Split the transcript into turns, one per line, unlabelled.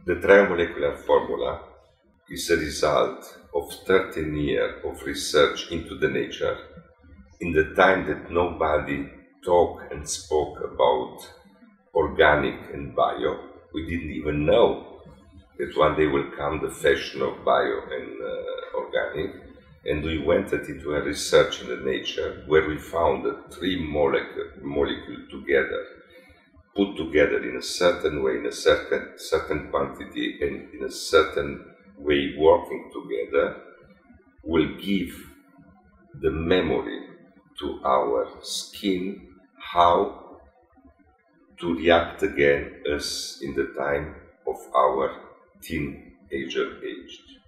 The triomolecular formula is a result of 13 years of research into the nature. In the time that nobody talked and spoke about organic and bio, we didn't even know that one day will come the fashion of bio and organic. And we went into a research in the nature where we found that three molecules together, put together in a certain way, in a certain quantity, and in a certain way working together, will give the memory to our skin how to react again as in the time of our teenager age.